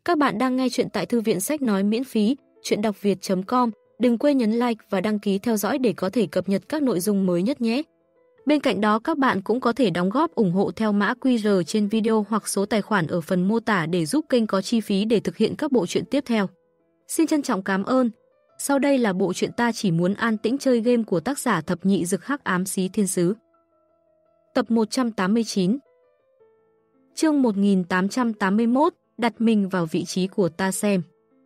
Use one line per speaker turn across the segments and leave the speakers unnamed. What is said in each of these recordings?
Các bạn đang nghe chuyện tại thư viện sách nói miễn phí, chuyện đọc việt.com. Đừng quên nhấn like và đăng ký theo dõi để có thể cập nhật các nội dung mới nhất nhé. Bên cạnh đó các bạn cũng có thể đóng góp ủng hộ theo mã QR trên video hoặc số tài khoản ở phần mô tả để giúp kênh có chi phí để thực hiện các bộ truyện tiếp theo. Xin trân trọng cảm ơn. Sau đây là bộ truyện Ta chỉ muốn an tĩnh chơi game của tác giả Thập Nhị Dực Hắc Ám Xí Thiên Sứ. Tập 189. Chương 1881, đặt mình vào vị trí của ta xem.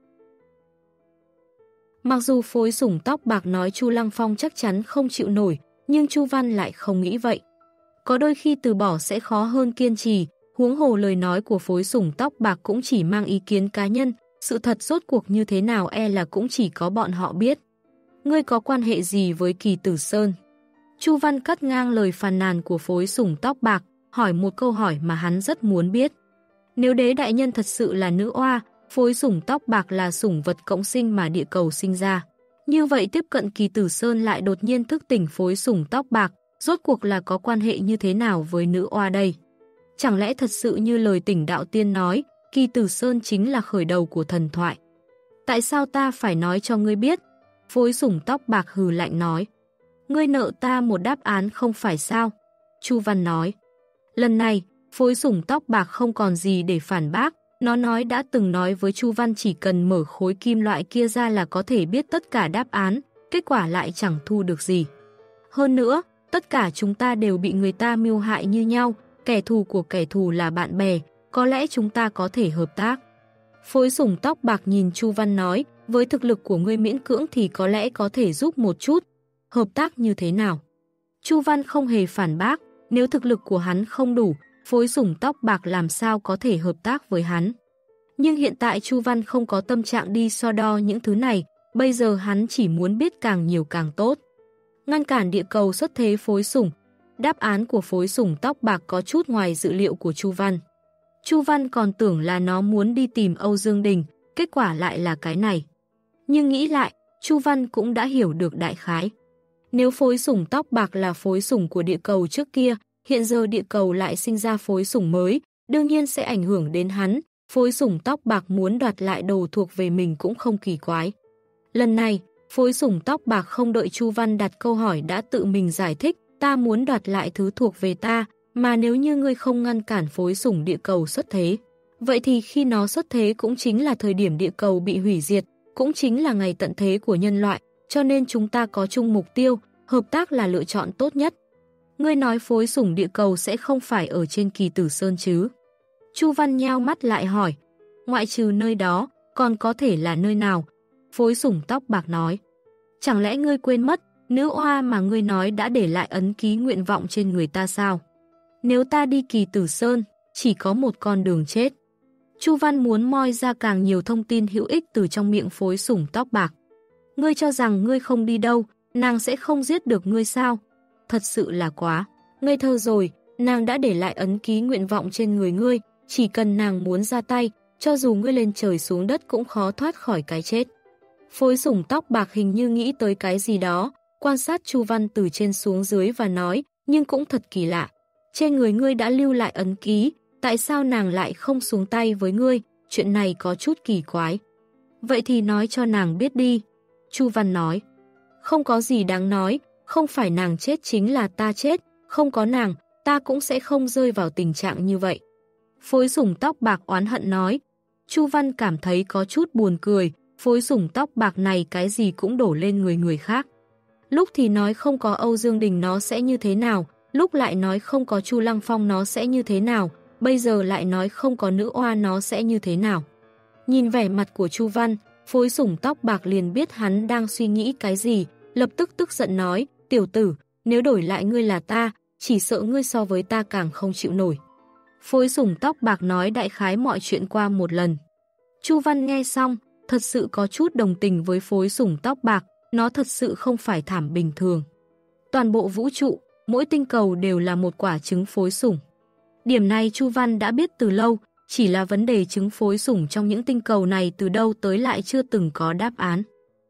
Mặc dù phối sủng tóc bạc nói Chu Lăng Phong chắc chắn không chịu nổi, nhưng Chu Văn lại không nghĩ vậy. Có đôi khi từ bỏ sẽ khó hơn kiên trì, huống hồ lời nói của phối sủng tóc bạc cũng chỉ mang ý kiến cá nhân, sự thật rốt cuộc như thế nào là cũng chỉ có bọn họ biết. Ngươi có quan hệ gì với Kỳ Tử Sơn? Chu Văn cắt ngang lời phàn nàn của phối sủng tóc bạc, hỏi một câu hỏi mà hắn rất muốn biết. Nếu đế đại nhân thật sự là nữ oa, phối sủng tóc bạc là sủng vật cộng sinh mà địa cầu sinh ra. Như vậy tiếp cận Kỳ Tử Sơn lại đột nhiên thức tỉnh phối sủng tóc bạc, rốt cuộc là có quan hệ như thế nào với nữ oa đây? Chẳng lẽ thật sự như lời Tỉnh Đạo Tiên nói, Kỳ Tử Sơn chính là khởi đầu của thần thoại? Tại sao ta phải nói cho ngươi biết? Phối sủng tóc bạc hừ lạnh nói. Ngươi nợ ta một đáp án không phải sao? Chu Văn nói. Lần này, phối sủng tóc bạc không còn gì để phản bác. Nó nói đã từng nói với Chu Văn chỉ cần mở khối kim loại kia ra là có thể biết tất cả đáp án, kết quả lại chẳng thu được gì. Hơn nữa, tất cả chúng ta đều bị người ta mưu hại như nhau, kẻ thù của kẻ thù là bạn bè, có lẽ chúng ta có thể hợp tác. Phối sủng tóc bạc nhìn Chu Văn nói, với thực lực của ngươi miễn cưỡng thì có lẽ có thể giúp một chút. Hợp tác như thế nào? Chu Văn không hề phản bác, nếu thực lực của hắn không đủ, phối sủng tóc bạc làm sao có thể hợp tác với hắn. Nhưng hiện tại Chu Văn không có tâm trạng đi so đo những thứ này, bây giờ hắn chỉ muốn biết càng nhiều càng tốt. Ngăn cản địa cầu xuất thế phối sủng. Đáp án của phối sủng tóc bạc có chút ngoài dự liệu của Chu Văn. Chu Văn còn tưởng là nó muốn đi tìm Âu Dương Đình, kết quả lại là cái này. Nhưng nghĩ lại, Chu Văn cũng đã hiểu được đại khái. Nếu phối sủng tóc bạc là phối sủng của địa cầu trước kia, hiện giờ địa cầu lại sinh ra phối sủng mới, đương nhiên sẽ ảnh hưởng đến hắn. Phối sủng tóc bạc muốn đoạt lại đồ thuộc về mình cũng không kỳ quái. Lần này, phối sủng tóc bạc không đợi Chu Văn đặt câu hỏi đã tự mình giải thích, ta muốn đoạt lại thứ thuộc về ta, mà nếu như ngươi không ngăn cản phối sủng địa cầu xuất thế, vậy thì khi nó xuất thế cũng chính là thời điểm địa cầu bị hủy diệt, cũng chính là ngày tận thế của nhân loại, cho nên chúng ta có chung mục tiêu, hợp tác là lựa chọn tốt nhất. Ngươi nói phối sủng địa cầu sẽ không phải ở trên Kỳ Tử Sơn chứ? Chu Văn nheo mắt lại hỏi, ngoại trừ nơi đó, còn có thể là nơi nào? Phối sủng tóc bạc nói, chẳng lẽ ngươi quên mất, nữ oa mà ngươi nói đã để lại ấn ký nguyện vọng trên người ta sao? Nếu ta đi Kỳ Tử Sơn, chỉ có một con đường chết. Chu Văn muốn moi ra càng nhiều thông tin hữu ích từ trong miệng phối sủng tóc bạc. Ngươi cho rằng ngươi không đi đâu, nàng sẽ không giết được ngươi sao? Thật sự là quá ngây thơ rồi, nàng đã để lại ấn ký nguyện vọng trên người ngươi, chỉ cần nàng muốn ra tay, cho dù ngươi lên trời xuống đất cũng khó thoát khỏi cái chết. Phối sủng tóc bạc hình như nghĩ tới cái gì đó, quan sát Chu Văn từ trên xuống dưới và nói, nhưng cũng thật kỳ lạ. Trên người ngươi đã lưu lại ấn ký, tại sao nàng lại không xuống tay với ngươi, chuyện này có chút kỳ quái. Vậy thì nói cho nàng biết đi. Chu Văn nói, không có gì đáng nói, không phải nàng chết chính là ta chết, không có nàng, ta cũng sẽ không rơi vào tình trạng như vậy. Phối sủng tóc bạc oán hận nói. Chu Văn cảm thấy có chút buồn cười, phối sủng tóc bạc này cái gì cũng đổ lên người khác. Lúc thì nói không có Âu Dương Đình nó sẽ như thế nào, lúc lại nói không có Chu Lăng Phong nó sẽ như thế nào, bây giờ lại nói không có nữ oa nó sẽ như thế nào. Nhìn vẻ mặt của Chu Văn, phối sủng tóc bạc liền biết hắn đang suy nghĩ cái gì, lập tức tức giận nói, tiểu tử, nếu đổi lại ngươi là ta, chỉ sợ ngươi so với ta càng không chịu nổi. Phối sủng tóc bạc nói đại khái mọi chuyện qua một lần. Chu Văn nghe xong, thật sự có chút đồng tình với phối sủng tóc bạc, nó thật sự không phải thảm bình thường. Toàn bộ vũ trụ, mỗi tinh cầu đều là một quả trứng phối sủng. Điểm này Chu Văn đã biết từ lâu, chỉ là vấn đề trứng phối sủng trong những tinh cầu này từ đâu tới lại chưa từng có đáp án.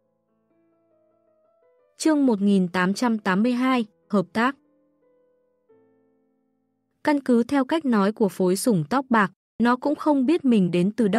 Chương 1882, Hợp tác. Căn cứ theo cách nói của phối sủng tóc bạc, nó cũng không biết mình đến từ đâu,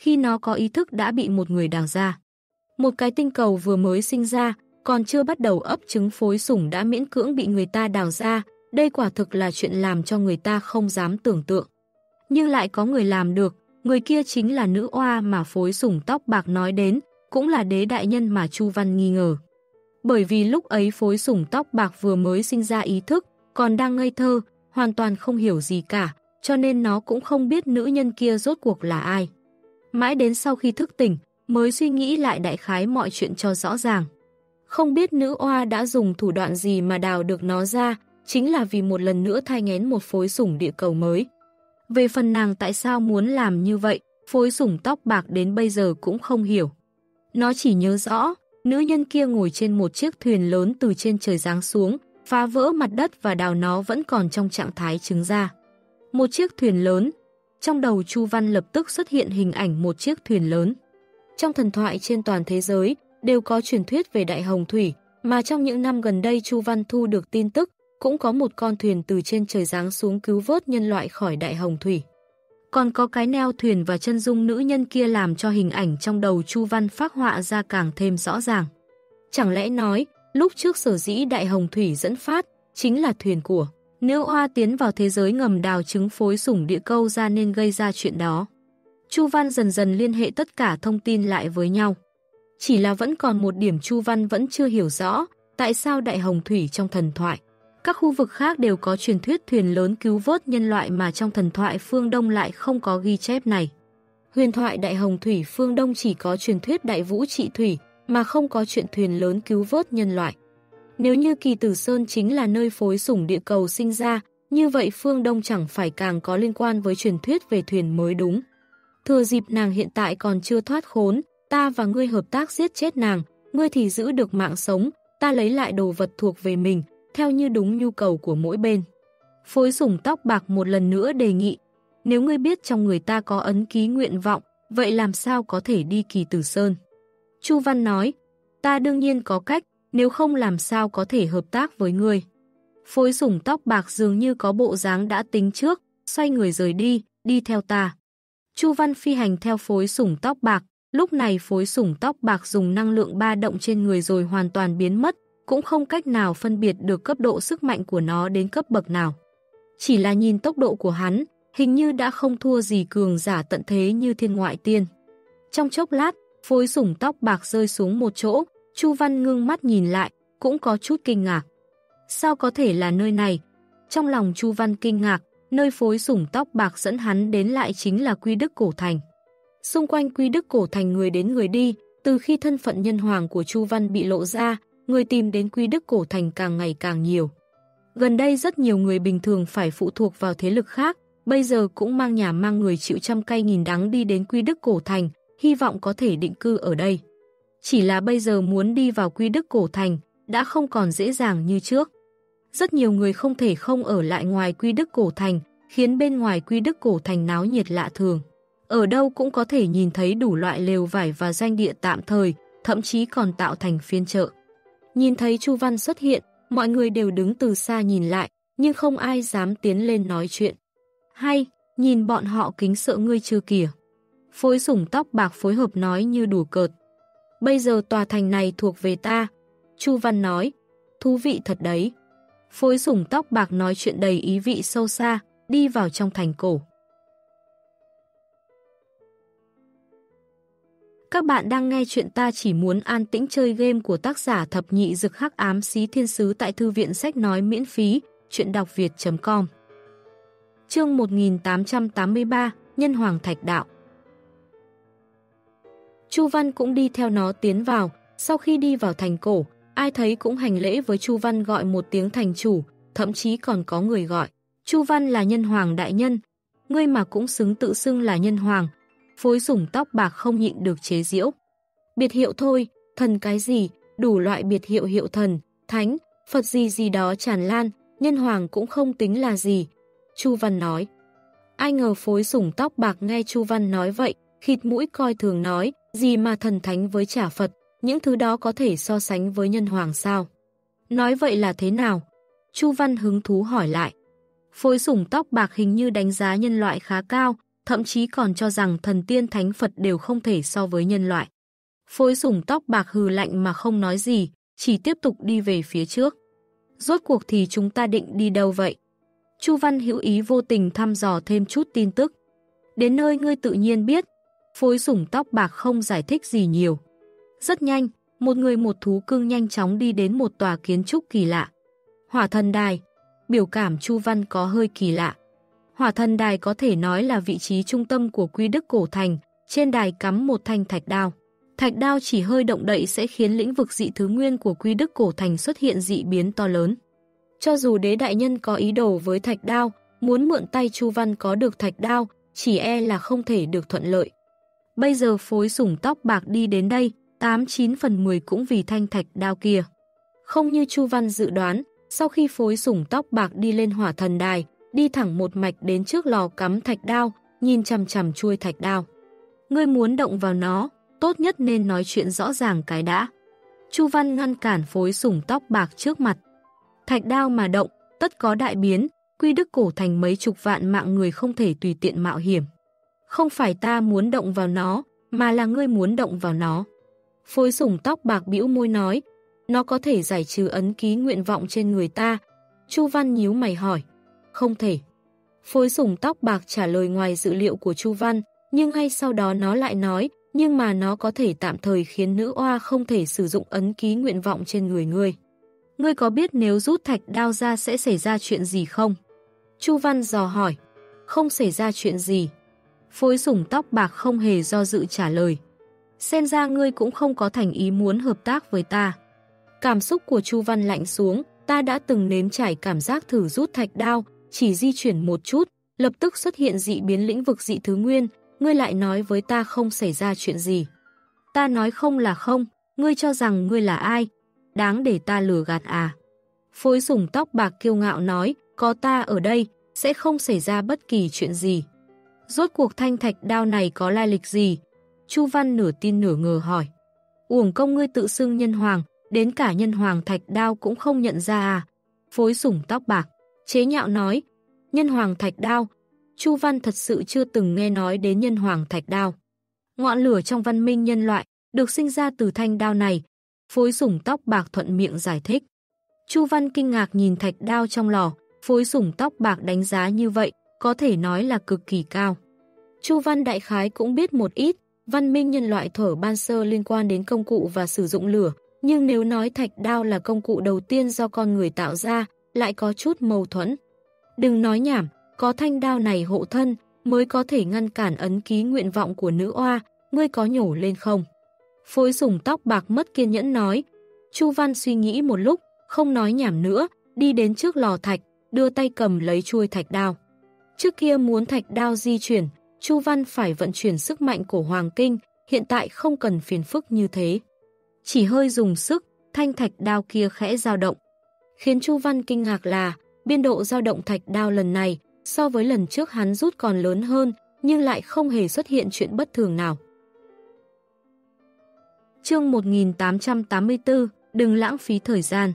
khi nó có ý thức đã bị một người đào ra. Một cái tinh cầu vừa mới sinh ra, còn chưa bắt đầu ấp trứng phối sủng đã miễn cưỡng bị người ta đào ra, đây quả thực là chuyện làm cho người ta không dám tưởng tượng. Nhưng lại có người làm được, người kia chính là nữ oa mà phối sủng tóc bạc nói đến, cũng là đế đại nhân mà Chu Văn nghi ngờ. Bởi vì lúc ấy phối sủng tóc bạc vừa mới sinh ra ý thức, còn đang ngây thơ, hoàn toàn không hiểu gì cả, cho nên nó cũng không biết nữ nhân kia rốt cuộc là ai. Mãi đến sau khi thức tỉnh, mới suy nghĩ lại đại khái mọi chuyện cho rõ ràng. Không biết nữ oa đã dùng thủ đoạn gì mà đào được nó ra, chính là vì một lần nữa thai nghén một phối sủng địa cầu mới. Về phần nàng tại sao muốn làm như vậy, phối sủng tóc bạc đến bây giờ cũng không hiểu. Nó chỉ nhớ rõ, nữ nhân kia ngồi trên một chiếc thuyền lớn từ trên trời giáng xuống, phá vỡ mặt đất và đào nó vẫn còn trong trạng thái trứng ra. Một chiếc thuyền lớn. Trong đầu Chu Văn lập tức xuất hiện hình ảnh một chiếc thuyền lớn. Trong thần thoại trên toàn thế giới, đều có truyền thuyết về Đại Hồng Thủy, mà trong những năm gần đây Chu Văn thu được tin tức, cũng có một con thuyền từ trên trời giáng xuống cứu vớt nhân loại khỏi Đại Hồng Thủy. Còn có cái neo thuyền và chân dung nữ nhân kia làm cho hình ảnh trong đầu Chu Văn phác họa ra càng thêm rõ ràng. Chẳng lẽ nói, lúc trước sở dĩ Đại Hồng Thủy dẫn phát, chính là thuyền của nữ oa tiến vào thế giới ngầm đào trứng phối sủng địa câu ra nên gây ra chuyện đó. Chu Văn dần dần liên hệ tất cả thông tin lại với nhau. Chỉ là vẫn còn một điểm Chu Văn vẫn chưa hiểu rõ, tại sao Đại Hồng Thủy trong thần thoại. Các khu vực khác đều có truyền thuyết thuyền lớn cứu vớt nhân loại mà trong thần thoại phương Đông lại không có ghi chép này. Huyền thoại Đại Hồng Thủy phương Đông chỉ có truyền thuyết Đại Vũ Trị Thủy, mà không có chuyện thuyền lớn cứu vớt nhân loại. Nếu như Kỳ Tử Sơn chính là nơi phối sủng địa cầu sinh ra, như vậy phương Đông chẳng phải càng có liên quan với truyền thuyết về thuyền mới đúng. Thừa dịp nàng hiện tại còn chưa thoát khốn, ta và ngươi hợp tác giết chết nàng, ngươi thì giữ được mạng sống, ta lấy lại đồ vật thuộc về mình, theo như đúng nhu cầu của mỗi bên. Phối sủng tóc bạc một lần nữa đề nghị, nếu ngươi biết trong người ta có ấn ký nguyện vọng, vậy làm sao có thể đi Kỳ Tử Sơn? Chu Văn nói, ta đương nhiên có cách, nếu không làm sao có thể hợp tác với ngươi. Phối sủng tóc bạc dường như có bộ dáng đã tính trước, xoay người rời đi, đi theo ta. Chu Văn phi hành theo phối sủng tóc bạc, lúc này phối sủng tóc bạc dùng năng lượng ba động trên người rồi hoàn toàn biến mất, cũng không cách nào phân biệt được cấp độ sức mạnh của nó đến cấp bậc nào. Chỉ là nhìn tốc độ của hắn, hình như đã không thua gì cường giả tận thế như thiên ngoại tiên. Trong chốc lát, phối sủng tóc bạc rơi xuống một chỗ, Chu Văn ngưng mắt nhìn lại, cũng có chút kinh ngạc. Sao có thể là nơi này? Trong lòng Chu Văn kinh ngạc, nơi phối sủng tóc bạc dẫn hắn đến lại chính là Quy Đức Cổ Thành. Xung quanh Quy Đức Cổ Thành người đến người đi, từ khi thân phận nhân hoàng của Chu Văn bị lộ ra, người tìm đến Quy Đức Cổ Thành càng ngày càng nhiều. Gần đây rất nhiều người bình thường phải phụ thuộc vào thế lực khác, bây giờ cũng mang nhà mang người chịu trăm cay nghìn đắng đi đến Quy Đức Cổ Thành, hy vọng có thể định cư ở đây. Chỉ là bây giờ muốn đi vào Quy Đức Cổ Thành đã không còn dễ dàng như trước. Rất nhiều người không thể không ở lại ngoài Quy Đức Cổ Thành, khiến bên ngoài Quy Đức Cổ Thành náo nhiệt lạ thường. Ở đâu cũng có thể nhìn thấy đủ loại lều vải và doanh địa tạm thời, thậm chí còn tạo thành phiên chợ. Nhìn thấy Chu Văn xuất hiện, mọi người đều đứng từ xa nhìn lại, nhưng không ai dám tiến lên nói chuyện. Hay, nhìn bọn họ kính sợ ngươi chưa kìa. Phối sủng tóc bạc phối hợp nói như đùa cợt. Bây giờ tòa thành này thuộc về ta. Chu Văn nói, thú vị thật đấy. Phối sủng tóc bạc nói chuyện đầy ý vị sâu xa, đi vào trong thành cổ. Các bạn đang nghe chuyện Ta Chỉ Muốn An Tĩnh Chơi Game của tác giả Thập Nhị Dực Hắc Ám Xí Thiên Sứ tại thư viện sách nói miễn phí, chuyện đọc việt.com. Chương 1883, Nhân Hoàng Thạch Đạo. Chu Văn cũng đi theo nó tiến vào, sau khi đi vào thành cổ, ai thấy cũng hành lễ với Chu Văn gọi một tiếng thành chủ, thậm chí còn có người gọi. Chu Văn là nhân hoàng đại nhân, ngươi mà cũng xứng tự xưng là nhân hoàng. Phối sủng tóc bạc không nhịn được chế giễu. Biệt hiệu thôi, thần cái gì, đủ loại biệt hiệu hiệu thần, thánh, Phật gì gì đó tràn lan, nhân hoàng cũng không tính là gì. Chu Văn nói. Ai ngờ phối sủng tóc bạc nghe Chu Văn nói vậy, khịt mũi coi thường nói, gì mà thần thánh với trả Phật, những thứ đó có thể so sánh với nhân hoàng sao? Nói vậy là thế nào? Chu Văn hứng thú hỏi lại. Phối sủng tóc bạc hình như đánh giá nhân loại khá cao, thậm chí còn cho rằng thần tiên thánh Phật đều không thể so với nhân loại. Phối sủng tóc bạc hừ lạnh mà không nói gì, chỉ tiếp tục đi về phía trước. Rốt cuộc thì chúng ta định đi đâu vậy? Chu Văn hữu ý vô tình thăm dò thêm chút tin tức. Đến nơi ngươi tự nhiên biết. Phối sủng tóc bạc không giải thích gì nhiều. Rất nhanh, một người một thú cưng nhanh chóng đi đến một tòa kiến trúc kỳ lạ. Hỏa thần đài. Biểu cảm Chu Văn có hơi kỳ lạ. Hỏa thần đài có thể nói là vị trí trung tâm của Quy Đức Cổ Thành. Trên đài cắm một thanh thạch đao. Thạch đao chỉ hơi động đậy sẽ khiến lĩnh vực dị thứ nguyên của Quy Đức Cổ Thành xuất hiện dị biến to lớn. Cho dù đế đại nhân có ý đồ với thạch đao, muốn mượn tay Chu Văn có được thạch đao, chỉ e là không thể được thuận lợi. Bây giờ phối sủng tóc bạc đi đến đây, 89 phần 10 cũng vì thanh thạch đao kia. Không như Chu Văn dự đoán, sau khi phối sủng tóc bạc đi lên hỏa thần đài, đi thẳng một mạch đến trước lò cắm thạch đao, nhìn chằm chằm chuôi thạch đao. Ngươi muốn động vào nó, tốt nhất nên nói chuyện rõ ràng cái đã. Chu Văn ngăn cản phối sủng tóc bạc trước mặt. Thạch đao mà động, tất có đại biến, Quy Đức Cổ Thành mấy chục vạn mạng người không thể tùy tiện mạo hiểm. Không phải ta muốn động vào nó, mà là ngươi muốn động vào nó. Phối sủng tóc bạc bĩu môi nói, nó có thể giải trừ ấn ký nguyện vọng trên người ta. Chu Văn nhíu mày hỏi, không thể. Phối sủng tóc bạc trả lời ngoài dự liệu của Chu Văn, nhưng ngay sau đó nó lại nói, nhưng mà nó có thể tạm thời khiến nữ oa không thể sử dụng ấn ký nguyện vọng trên người ngươi. Ngươi có biết nếu rút thạch đao ra sẽ xảy ra chuyện gì không? Chu Văn dò hỏi. Không xảy ra chuyện gì. Phối sủng tóc bạc không hề do dự trả lời. Xem ra ngươi cũng không có thành ý muốn hợp tác với ta. Cảm xúc của Chu Văn lạnh xuống, ta đã từng nếm trải cảm giác thử rút thạch đao, chỉ di chuyển một chút, lập tức xuất hiện dị biến lĩnh vực dị thứ nguyên, ngươi lại nói với ta không xảy ra chuyện gì. Ta nói không là không, ngươi cho rằng ngươi là ai? Đáng để ta lừa gạt à? Phối sủng tóc bạc kiêu ngạo nói, có ta ở đây, sẽ không xảy ra bất kỳ chuyện gì. Rốt cuộc thanh thạch đao này có lai lịch gì? Chu Văn nửa tin nửa ngờ hỏi. Uổng công ngươi tự xưng nhân hoàng, đến cả nhân hoàng thạch đao cũng không nhận ra à? Phối sủng tóc bạc, chế nhạo nói, nhân hoàng thạch đao. Chu Văn thật sự chưa từng nghe nói đến nhân hoàng thạch đao. Ngọn lửa trong văn minh nhân loại được sinh ra từ thanh đao này. Phối sủng tóc bạc thuận miệng giải thích. Chu Văn kinh ngạc nhìn thạch đao trong lò, phối sủng tóc bạc đánh giá như vậy, có thể nói là cực kỳ cao. Chu Văn đại khái cũng biết một ít, văn minh nhân loại thuở ban sơ liên quan đến công cụ và sử dụng lửa, nhưng nếu nói thạch đao là công cụ đầu tiên do con người tạo ra, lại có chút mâu thuẫn. Đừng nói nhảm, có thanh đao này hộ thân, mới có thể ngăn cản ấn ký nguyện vọng của nữ oa, ngươi có nhổ lên không? Phối sủng tóc bạc mất kiên nhẫn nói. Chu Văn suy nghĩ một lúc, không nói nhảm nữa, đi đến trước lò thạch, đưa tay cầm lấy chuôi thạch đao. Trước kia muốn thạch đao di chuyển, Chu Văn phải vận chuyển sức mạnh của Hoàng Kinh, hiện tại không cần phiền phức như thế. Chỉ hơi dùng sức, thanh thạch đao kia khẽ dao động. Khiến Chu Văn kinh ngạc là, biên độ dao động thạch đao lần này, so với lần trước hắn rút còn lớn hơn, nhưng lại không hề xuất hiện chuyện bất thường nào. Chương 1884, đừng lãng phí thời gian.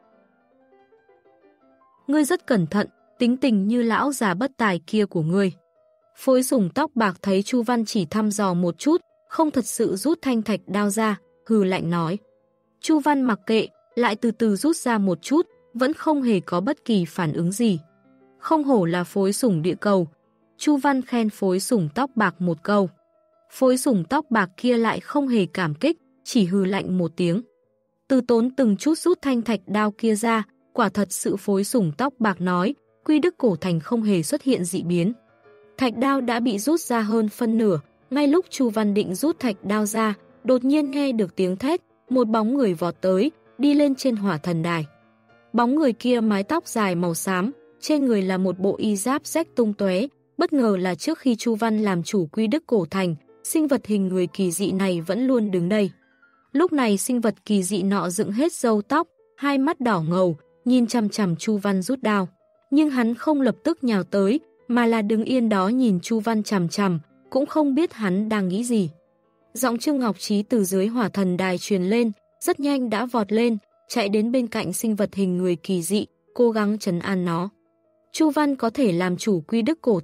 Ngươi rất cẩn thận, tính tình như lão già bất tài kia của ngươi. Phối sủng tóc bạc thấy Chu Văn chỉ thăm dò một chút, không thật sự rút thanh thạch đao ra, hừ lạnh nói. Chu Văn mặc kệ, lại từ từ rút ra một chút, vẫn không hề có bất kỳ phản ứng gì. Không hổ là phối sủng địa cầu. Chu Văn khen phối sủng tóc bạc một câu. Phối sủng tóc bạc kia lại không hề cảm kích, chỉ hừ lạnh một tiếng. Từ tốn từng chút rút thanh thạch đao kia ra, quả thật sự phối sủng tóc bạc nói, Quy Đức Cổ Thành không hề xuất hiện dị biến. Thạch đao đã bị rút ra hơn phân nửa, ngay lúc Chu Văn định rút thạch đao ra, đột nhiên nghe được tiếng thét, một bóng người vọt tới, đi lên trên hỏa thần đài. Bóng người kia mái tóc dài màu xám, trên người là một bộ y giáp rách tung tóe, bất ngờ là trước khi Chu Văn làm chủ Quy Đức Cổ Thành, sinh vật hình người kỳ dị này vẫn luôn đứng đây. Lúc này sinh vật kỳ dị nọ dựng hết râu tóc, hai mắt đỏ ngầu, nhìn chằm chằm Chu Văn rút đao. Nhưng hắn không lập tức nhào tới, mà là đứng yên đó nhìn Chu Văn chằm chằm, cũng không biết hắn đang nghĩ gì. Giọng Trương Ngọc Trí từ dưới hỏa thần đài truyền lên, rất nhanh đã vọt lên, chạy đến bên cạnh sinh vật hình người kỳ dị, cố gắng trấn an nó. Chu Văn có thể làm chủ Quy Đức Cổ Thành,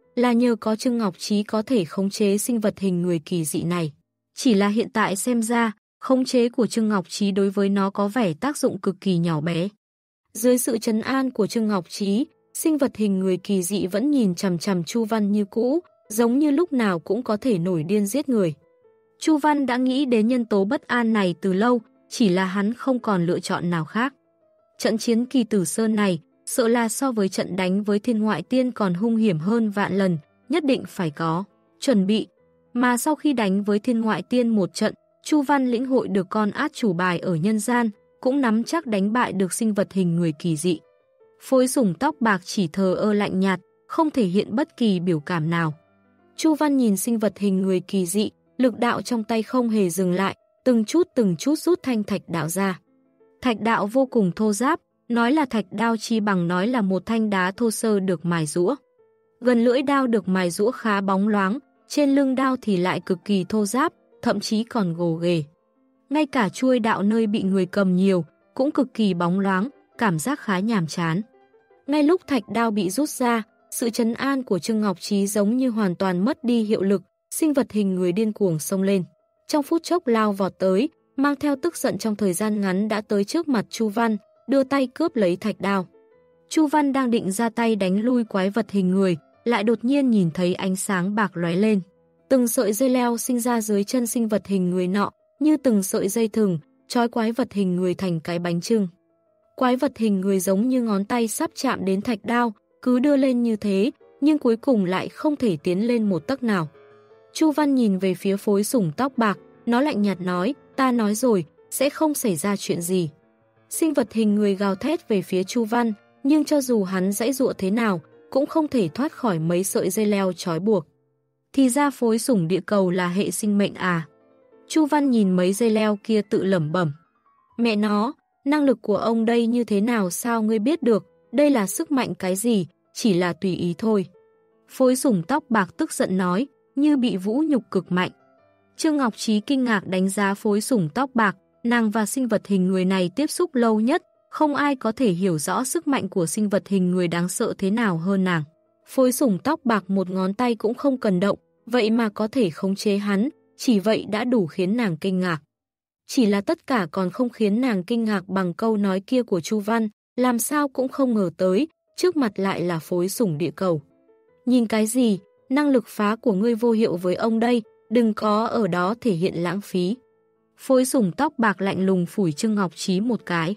là nhờ có Trương Ngọc Trí có thể khống chế sinh vật hình người kỳ dị này. Chỉ là hiện tại xem ra, khống chế của Trương Ngọc Trí đối với nó có vẻ tác dụng cực kỳ nhỏ bé. Dưới sự trấn an của Trương Ngọc Trí, sinh vật hình người kỳ dị vẫn nhìn chằm chằm Chu Văn như cũ, giống như lúc nào cũng có thể nổi điên giết người. Chu Văn đã nghĩ đến nhân tố bất an này từ lâu, chỉ là hắn không còn lựa chọn nào khác. Trận chiến Kỳ Tử Sơn này, sợ là so với trận đánh với Thiên Ngoại Tiên còn hung hiểm hơn vạn lần, nhất định phải có chuẩn bị. Mà sau khi đánh với Thiên Ngoại Tiên một trận, Chu Văn lĩnh hội được con át chủ bài ở nhân gian, cũng nắm chắc đánh bại được sinh vật hình người kỳ dị. Phối Sủng tóc bạc chỉ thờ ơ lạnh nhạt, không thể hiện bất kỳ biểu cảm nào. Chu Văn nhìn sinh vật hình người kỳ dị, lực đạo trong tay không hề dừng lại, từng chút rút thanh thạch đạo ra. Thạch đạo vô cùng thô ráp, nói là thạch đao chi bằng nói là một thanh đá thô sơ được mài rũa. Gần lưỡi đao được mài rũa khá bóng loáng, trên lưng đao thì lại cực kỳ thô ráp, thậm chí còn gồ ghề. Ngay cả chuôi đạo nơi bị người cầm nhiều, cũng cực kỳ bóng loáng, cảm giác khá nhàm chán. Ngay lúc thạch đao bị rút ra, sự trấn an của Trương Ngọc Trí giống như hoàn toàn mất đi hiệu lực, sinh vật hình người điên cuồng xông lên. Trong phút chốc lao vọt tới, mang theo tức giận trong thời gian ngắn đã tới trước mặt Chu Văn, đưa tay cướp lấy thạch đao. Chu Văn đang định ra tay đánh lui quái vật hình người, lại đột nhiên nhìn thấy ánh sáng bạc lóe lên. Từng sợi dây leo sinh ra dưới chân sinh vật hình người nọ, như từng sợi dây thừng, trói quái vật hình người thành cái bánh chưng. Quái vật hình người giống như ngón tay sắp chạm đến thạch đao, cứ đưa lên như thế, nhưng cuối cùng lại không thể tiến lên một tấc nào. Chu Văn nhìn về phía Phối Sủng tóc bạc, nó lạnh nhạt nói, ta nói rồi, sẽ không xảy ra chuyện gì. Sinh vật hình người gào thét về phía Chu Văn, nhưng cho dù hắn giãy giụa thế nào, cũng không thể thoát khỏi mấy sợi dây leo trói buộc. Thì ra Phối Sủng địa cầu là hệ sinh mệnh à? Chu Văn nhìn mấy dây leo kia tự lẩm bẩm. Mẹ nó, năng lực của ông đây như thế nào sao ngươi biết được, đây là sức mạnh cái gì, chỉ là tùy ý thôi. Phối Sủng tóc bạc tức giận nói, như bị vũ nhục cực mạnh. Trương Ngọc Trí kinh ngạc đánh giá Phối Sủng tóc bạc, nàng và sinh vật hình người này tiếp xúc lâu nhất, không ai có thể hiểu rõ sức mạnh của sinh vật hình người đáng sợ thế nào hơn nàng. Phối Sủng tóc bạc một ngón tay cũng không cần động, vậy mà có thể khống chế hắn, chỉ vậy đã đủ khiến nàng kinh ngạc. Chỉ là tất cả còn không khiến nàng kinh ngạc bằng câu nói kia của Chu Văn, làm sao cũng không ngờ tới, trước mặt lại là Phối Sủng địa cầu. Nhìn cái gì, năng lực phá của ngươi vô hiệu với ông đây, đừng có ở đó thể hiện lãng phí. Phối Sủng tóc bạc lạnh lùng phủi Trương Ngọc Trí một cái.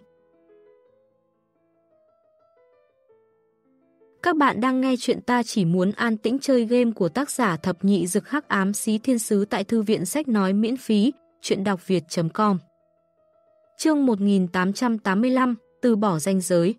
Các bạn đang nghe chuyện Ta Chỉ Muốn An Tĩnh Chơi game của tác giả Thập Nhị Dực Hắc Ám Xí Thiên Sứ tại Thư viện Sách Nói miễn phí, chuyện đọc việt.com. Chương 1885, từ bỏ ranh giới.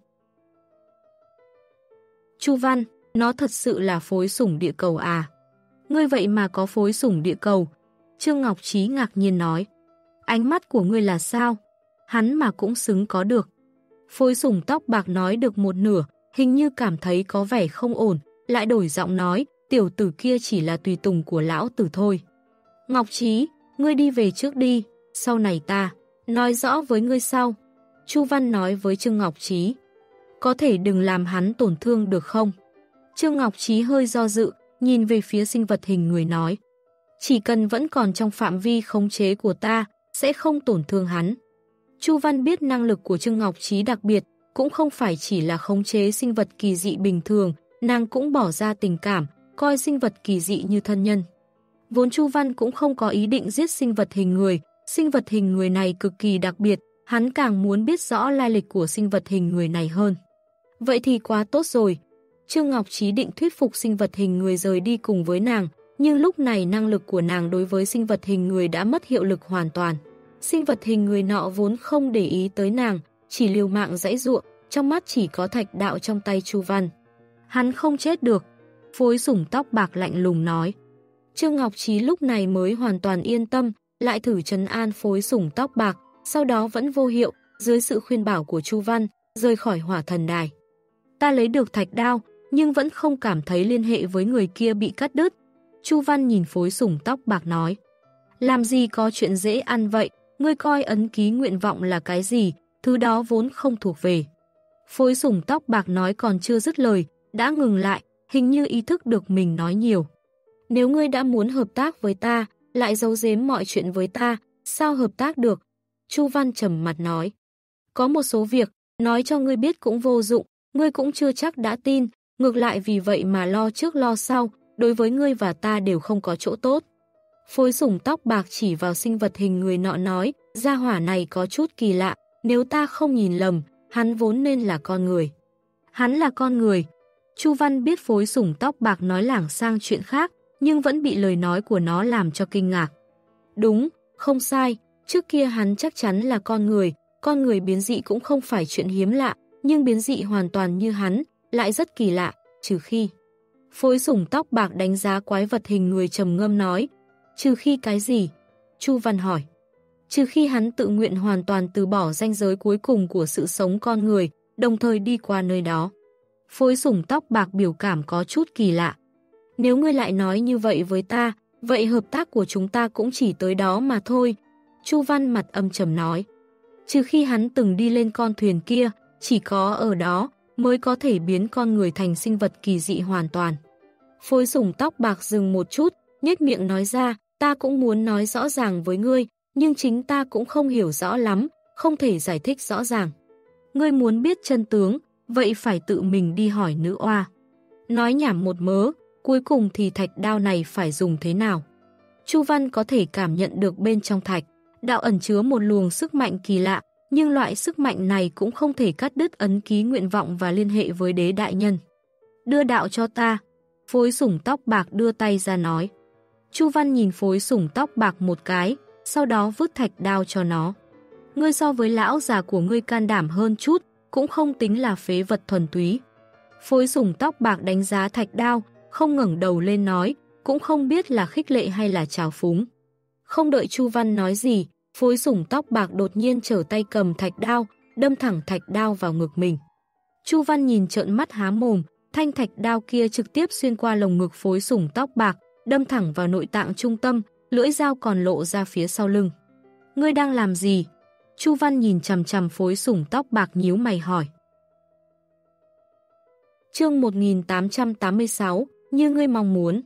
Chu Văn, nó thật sự là Phối Sủng địa cầu à? Ngươi vậy mà có Phối Sủng địa cầu? Trương Ngọc Trí ngạc nhiên nói. Ánh mắt của ngươi là sao? Hắn mà cũng xứng có được. Phối Sủng tóc bạc nói được một nửa, hình như cảm thấy có vẻ không ổn, lại đổi giọng nói, tiểu tử kia chỉ là tùy tùng của lão tử thôi. Ngọc Trí, ngươi đi về trước đi, sau này ta nói rõ với ngươi sau. Chu Văn nói với Trương Ngọc Trí. Có thể đừng làm hắn tổn thương được không? Trương Ngọc Trí hơi do dự, nhìn về phía sinh vật hình người nói. Chỉ cần vẫn còn trong phạm vi khống chế của ta, sẽ không tổn thương hắn. Chu Văn biết năng lực của Trương Ngọc Trí đặc biệt, cũng không phải chỉ là khống chế sinh vật kỳ dị bình thường, nàng cũng bỏ ra tình cảm, coi sinh vật kỳ dị như thân nhân. Vốn Chu Văn cũng không có ý định giết sinh vật hình người này cực kỳ đặc biệt, hắn càng muốn biết rõ lai lịch của sinh vật hình người này hơn. Vậy thì quá tốt rồi. Trương Ngọc Trí định thuyết phục sinh vật hình người rời đi cùng với nàng, nhưng lúc này năng lực của nàng đối với sinh vật hình người đã mất hiệu lực hoàn toàn. Sinh vật hình người nọ vốn không để ý tới nàng, chỉ liều mạng giãy giụa, trong mắt chỉ có thạch đạo trong tay Chu Văn. Hắn không chết được, Phối Sủng tóc bạc lạnh lùng nói. Trương Ngọc Trí lúc này mới hoàn toàn yên tâm, lại thử trấn an Phối Sủng tóc bạc, sau đó vẫn vô hiệu, dưới sự khuyên bảo của Chu Văn, rời khỏi hỏa thần đài. Ta lấy được thạch đao, nhưng vẫn không cảm thấy liên hệ với người kia bị cắt đứt. Chu Văn nhìn Phối Sủng tóc bạc nói. Làm gì có chuyện dễ ăn vậy, ngươi coi ấn ký nguyện vọng là cái gì, thứ đó vốn không thuộc về. Phối Sủng tóc bạc nói còn chưa dứt lời, đã ngừng lại, hình như ý thức được mình nói nhiều. Nếu ngươi đã muốn hợp tác với ta, lại giấu giếm mọi chuyện với ta, sao hợp tác được? Chu Văn trầm mặt nói. Có một số việc, nói cho ngươi biết cũng vô dụng, ngươi cũng chưa chắc đã tin, ngược lại vì vậy mà lo trước lo sau, đối với ngươi và ta đều không có chỗ tốt. Phối Sủng tóc bạc chỉ vào sinh vật hình người nọ nói, gia hỏa này có chút kỳ lạ, nếu ta không nhìn lầm, hắn vốn nên là con người. Hắn là con người. Chu Văn biết Phối Sủng tóc bạc nói lảng sang chuyện khác, nhưng vẫn bị lời nói của nó làm cho kinh ngạc. Đúng, không sai, trước kia hắn chắc chắn là con người biến dị cũng không phải chuyện hiếm lạ, nhưng biến dị hoàn toàn như hắn, lại rất kỳ lạ, trừ khi. Phối Sủng tóc bạc đánh giá quái vật hình người trầm ngâm nói, trừ khi cái gì? Chu Văn hỏi. Trừ khi hắn tự nguyện hoàn toàn từ bỏ ranh giới cuối cùng của sự sống con người, đồng thời đi qua nơi đó. Phối Sủng tóc bạc biểu cảm có chút kỳ lạ. Nếu ngươi lại nói như vậy với ta, vậy hợp tác của chúng ta cũng chỉ tới đó mà thôi. Chu Văn mặt âm trầm nói. Trừ khi hắn từng đi lên con thuyền kia, chỉ có ở đó mới có thể biến con người thành sinh vật kỳ dị hoàn toàn. Phối Sủng tóc bạc dừng một chút, nhếch miệng nói ra, ta cũng muốn nói rõ ràng với ngươi, nhưng chính ta cũng không hiểu rõ lắm, không thể giải thích rõ ràng. Ngươi muốn biết chân tướng, vậy phải tự mình đi hỏi nữ oa. Nói nhảm một mớ, cuối cùng thì thạch đao này phải dùng thế nào? Chu Văn có thể cảm nhận được bên trong thạch đạo ẩn chứa một luồng sức mạnh kỳ lạ, nhưng loại sức mạnh này cũng không thể cắt đứt ấn ký nguyện vọng và liên hệ với đế đại nhân. Đưa đạo cho ta. Phối Sủng tóc bạc đưa tay ra nói. Chu Văn nhìn Phối Sủng tóc bạc một cái, sau đó vứt thạch đao cho nó. Ngươi so với lão già của ngươi can đảm hơn chút, cũng không tính là phế vật thuần túy. Phối Sủng tóc bạc đánh giá thạch đao, không ngẩng đầu lên nói, cũng không biết là khích lệ hay là trào phúng. Không đợi Chu Văn nói gì, Phối Sủng tóc bạc đột nhiên trở tay cầm thạch đao, đâm thẳng thạch đao vào ngực mình. Chu Văn nhìn trợn mắt há mồm, thanh thạch đao kia trực tiếp xuyên qua lồng ngực Phối Sủng tóc bạc, đâm thẳng vào nội tạng trung tâm, lưỡi dao còn lộ ra phía sau lưng. Ngươi đang làm gì? Chu Văn nhìn chằm chằm Phối Sủng tóc bạc nhíu mày hỏi. Chương 1886, như ngươi mong muốn.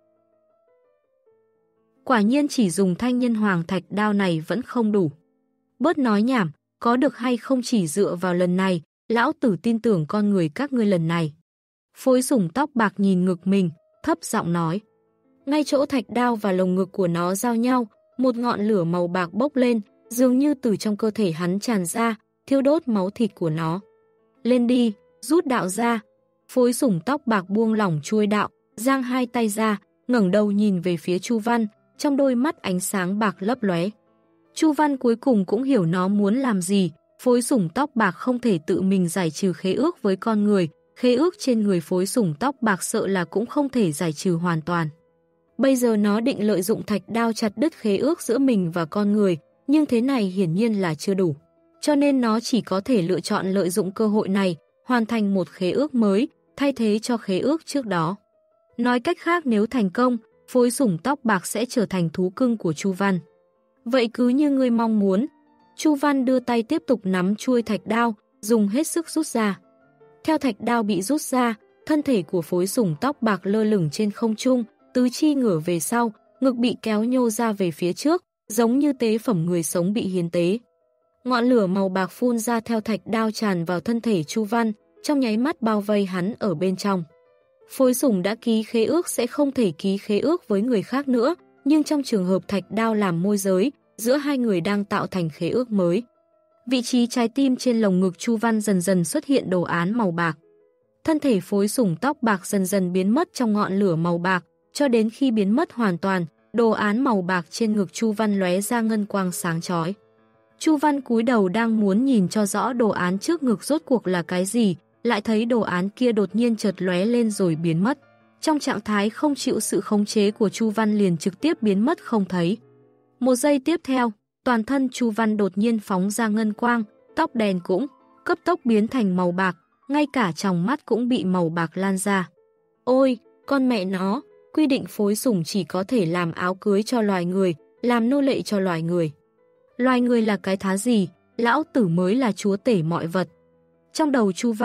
Quả nhiên chỉ dùng thanh nhân hoàng thạch đao này vẫn không đủ. Bớt nói nhảm, có được hay không chỉ dựa vào lần này, lão tử tin tưởng con người các ngươi lần này. Phối Sủng tóc bạc nhìn ngực mình, thấp giọng nói. Ngay chỗ thạch đao và lồng ngực của nó giao nhau, một ngọn lửa màu bạc bốc lên, dường như từ trong cơ thể hắn tràn ra, thiêu đốt máu thịt của nó. Lên đi, rút đạo ra. Phối Sủng tóc bạc buông lỏng chuôi đạo, giang hai tay ra, ngẩng đầu nhìn về phía Chu Văn, trong đôi mắt ánh sáng bạc lấp lóe. Chu Văn cuối cùng cũng hiểu nó muốn làm gì, Phối Sủng tóc bạc không thể tự mình giải trừ khế ước với con người, khế ước trên người Phối Sủng tóc bạc sợ là cũng không thể giải trừ hoàn toàn. Bây giờ nó định lợi dụng thạch đao chặt đứt khế ước giữa mình và con người, nhưng thế này hiển nhiên là chưa đủ. Cho nên nó chỉ có thể lựa chọn lợi dụng cơ hội này, hoàn thành một khế ước mới, thay thế cho khế ước trước đó. Nói cách khác, nếu thành công, Phối Sủng tóc bạc sẽ trở thành thú cưng của Chu Văn. Vậy cứ như ngươi mong muốn. Chu Văn đưa tay tiếp tục nắm chuôi thạch đao, dùng hết sức rút ra. Theo thạch đao bị rút ra, thân thể của Phối Sủng tóc bạc lơ lửng trên không trung, tứ chi ngửa về sau, ngực bị kéo nhô ra về phía trước, giống như tế phẩm người sống bị hiến tế. Ngọn lửa màu bạc phun ra theo thạch đao tràn vào thân thể Chu Văn, trong nháy mắt bao vây hắn ở bên trong. Phối Sủng đã ký khế ước sẽ không thể ký khế ước với người khác nữa, nhưng trong trường hợp thạch đao làm môi giới, giữa hai người đang tạo thành khế ước mới. Vị trí trái tim trên lồng ngực Chu Văn dần dần xuất hiện đồ án màu bạc. Thân thể Phối Sủng tóc bạc dần dần biến mất trong ngọn lửa màu bạc, cho đến khi biến mất hoàn toàn, đồ án màu bạc trên ngực Chu Văn lóe ra ngân quang sáng chói. Chu Văn cúi đầu đang muốn nhìn cho rõ đồ án trước ngực rốt cuộc là cái gì, lại thấy đồ án kia đột nhiên chợt lóe lên rồi biến mất. Trong trạng thái không chịu sự khống chế của Chu Văn liền trực tiếp biến mất không thấy. Một giây tiếp theo, toàn thân Chu Văn đột nhiên phóng ra ngân quang, tóc đen cũng cấp tốc biến thành màu bạc, ngay cả tròng mắt cũng bị màu bạc lan ra. Ôi, con mẹ nó, quy định Phối Sủng chỉ có thể làm áo cưới cho loài người, làm nô lệ cho loài người. Loài người là cái thá gì, lão tử mới là chúa tể mọi vật. Trong đầu Chu Văn,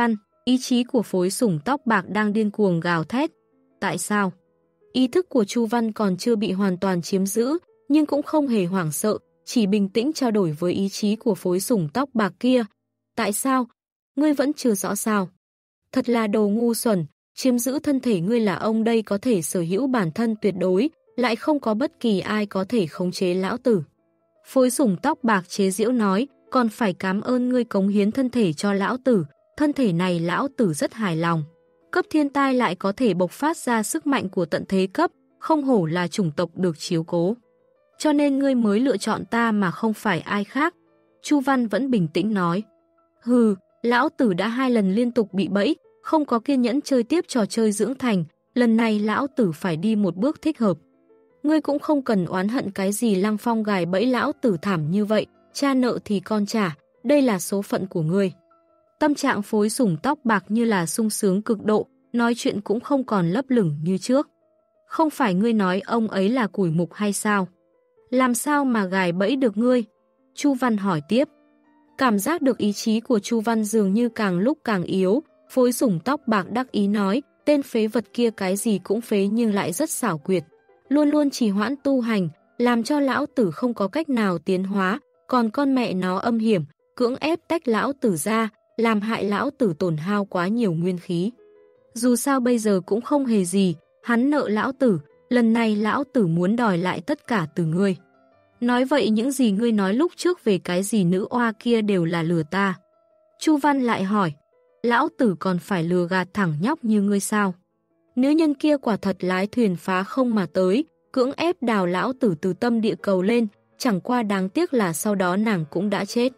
Ý chí của phối sủng tóc bạc đang điên cuồng gào thét. Tại sao? Ý thức của Chu Văn còn chưa bị hoàn toàn chiếm giữ, nhưng cũng không hề hoảng sợ, chỉ bình tĩnh trao đổi với ý chí của phối sủng tóc bạc kia. Tại sao? Ngươi vẫn chưa rõ sao? Thật là đồ ngu xuẩn, chiếm giữ thân thể ngươi là ông đây có thể sở hữu bản thân tuyệt đối, lại không có bất kỳ ai có thể khống chế lão tử. Phối sủng tóc bạc chế giễu nói, còn phải cảm ơn ngươi cống hiến thân thể cho lão tử, thân thể này lão tử rất hài lòng. Cấp thiên tai lại có thể bộc phát ra sức mạnh của tận thế cấp, không hổ là chủng tộc được chiếu cố. Cho nên ngươi mới lựa chọn ta mà không phải ai khác. Chu Văn vẫn bình tĩnh nói. Hừ, lão tử đã 2 lần liên tục bị bẫy, không có kiên nhẫn chơi tiếp trò chơi dưỡng thành, lần này lão tử phải đi một bước thích hợp. Ngươi cũng không cần oán hận cái gì Lăng Phong gài bẫy lão tử thảm như vậy, cha nợ thì con trả, đây là số phận của ngươi. Tâm trạng phối sủng tóc bạc như là sung sướng cực độ, nói chuyện cũng không còn lấp lửng như trước. Không phải ngươi nói ông ấy là củi mục hay sao? Làm sao mà gài bẫy được ngươi? Chu Văn hỏi tiếp. Cảm giác được ý chí của Chu Văn dường như càng lúc càng yếu, phối sủng tóc bạc đắc ý nói, tên phế vật kia cái gì cũng phế nhưng lại rất xảo quyệt. Luôn luôn trì hoãn tu hành, làm cho lão tử không có cách nào tiến hóa, còn con mẹ nó âm hiểm, cưỡng ép tách lão tử ra, làm hại lão tử tổn hao quá nhiều nguyên khí. Dù sao bây giờ cũng không hề gì, hắn nợ lão tử, lần này lão tử muốn đòi lại tất cả từ ngươi. Nói vậy những gì ngươi nói lúc trước về cái gì nữ oa kia đều là lừa ta. Chu Văn lại hỏi, lão tử còn phải lừa gạt thẳng nhóc như ngươi sao? Nữ nhân kia quả thật lái thuyền phá không mà tới, cưỡng ép đào lão tử từ tâm địa cầu lên, chẳng qua đáng tiếc là sau đó nàng cũng đã chết.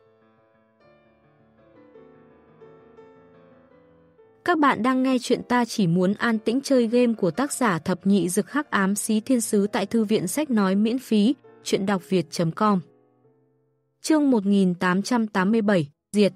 Các bạn đang nghe chuyện Ta Chỉ Muốn An Tĩnh Chơi Game của tác giả Thập Nhị Dực Hắc Ám Xí Thiên Sứ tại Thư viện Sách Nói miễn phí, chuyện đọc việt.com. Chương 1887, Diệt.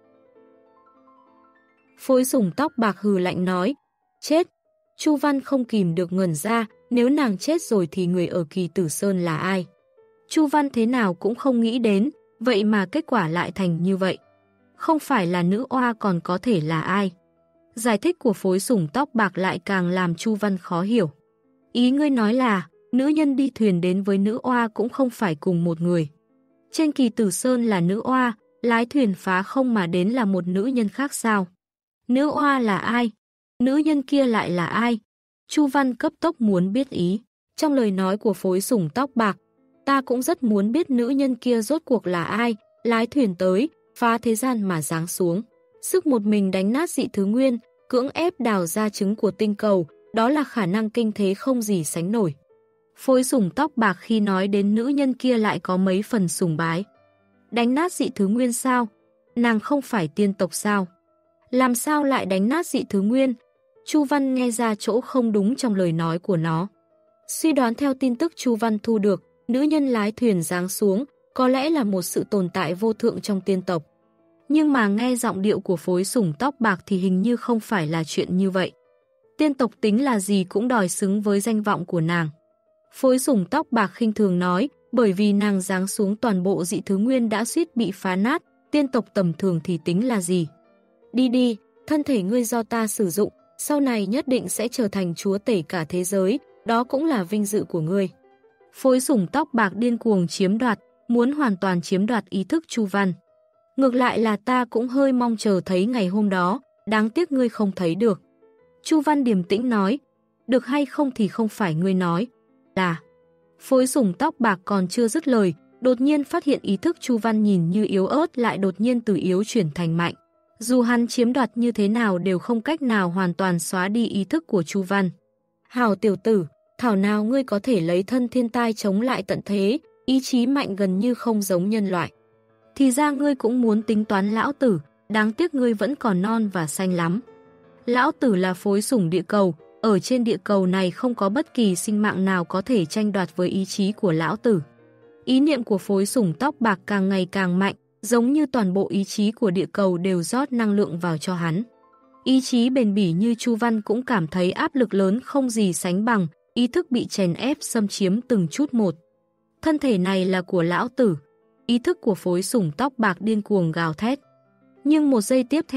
Phối sủng tóc bạc hừ lạnh nói, chết. Chu Văn không kìm được ngẩn ra, nếu nàng chết rồi thì người ở Kỳ Tử Sơn là ai? Chu Văn thế nào cũng không nghĩ đến, vậy mà kết quả lại thành như vậy. Không phải là nữ oa còn có thể là ai? Giải thích của phối sủng tóc bạc lại càng làm Chu Văn khó hiểu. Ý ngươi nói là, nữ nhân đi thuyền đến với nữ oa cũng không phải cùng một người. Trên Kỳ Tử Sơn là nữ oa, lái thuyền phá không mà đến là một nữ nhân khác sao? Nữ oa là ai? Nữ nhân kia lại là ai? Chu Văn cấp tốc muốn biết ý. Trong lời nói của phối sủng tóc bạc, ta cũng rất muốn biết nữ nhân kia rốt cuộc là ai, lái thuyền tới, phá thế gian mà giáng xuống. Sức một mình đánh nát dị thứ nguyên, cưỡng ép đào ra trứng của tinh cầu, đó là khả năng kinh thế không gì sánh nổi. Phối sủng tóc bạc khi nói đến nữ nhân kia lại có mấy phần sùng bái. Đánh nát dị thứ nguyên sao? Nàng không phải tiên tộc sao? Làm sao lại đánh nát dị thứ nguyên? Chu Văn nghe ra chỗ không đúng trong lời nói của nó. Suy đoán theo tin tức Chu Văn thu được, nữ nhân lái thuyền giáng xuống, có lẽ là một sự tồn tại vô thượng trong tiên tộc. Nhưng mà nghe giọng điệu của phối sủng tóc bạc thì hình như không phải là chuyện như vậy. Tiên tộc tính là gì cũng đòi xứng với danh vọng của nàng. Phối sủng tóc bạc khinh thường nói, bởi vì nàng giáng xuống toàn bộ dị thứ nguyên đã suýt bị phá nát, tiên tộc tầm thường thì tính là gì. Đi đi, thân thể ngươi do ta sử dụng, sau này nhất định sẽ trở thành chúa tể cả thế giới, đó cũng là vinh dự của ngươi. Phối sủng tóc bạc điên cuồng chiếm đoạt, muốn hoàn toàn chiếm đoạt ý thức Chu Văn. Ngược lại là ta cũng hơi mong chờ thấy ngày hôm đó, đáng tiếc ngươi không thấy được. Chu Văn điềm tĩnh nói, được hay không thì không phải ngươi nói, là. Phối sủng tóc bạc còn chưa dứt lời, đột nhiên phát hiện ý thức Chu Văn nhìn như yếu ớt lại đột nhiên từ yếu chuyển thành mạnh. Dù hắn chiếm đoạt như thế nào đều không cách nào hoàn toàn xóa đi ý thức của Chu Văn. Hảo tiểu tử, thảo nào ngươi có thể lấy thân thiên tai chống lại tận thế, ý chí mạnh gần như không giống nhân loại. Thì ra ngươi cũng muốn tính toán lão tử, đáng tiếc ngươi vẫn còn non và xanh lắm. Lão tử là phối sủng địa cầu, ở trên địa cầu này không có bất kỳ sinh mạng nào có thể tranh đoạt với ý chí của lão tử. Ý niệm của phối sủng tóc bạc càng ngày càng mạnh, giống như toàn bộ ý chí của địa cầu đều rót năng lượng vào cho hắn. Ý chí bền bỉ như Chu Văn cũng cảm thấy áp lực lớn không gì sánh bằng, ý thức bị chèn ép xâm chiếm từng chút một. Thân thể này là của lão tử. Ý thức của phối sủng tóc bạc điên cuồng gào thét. Nhưng một giây tiếp theo,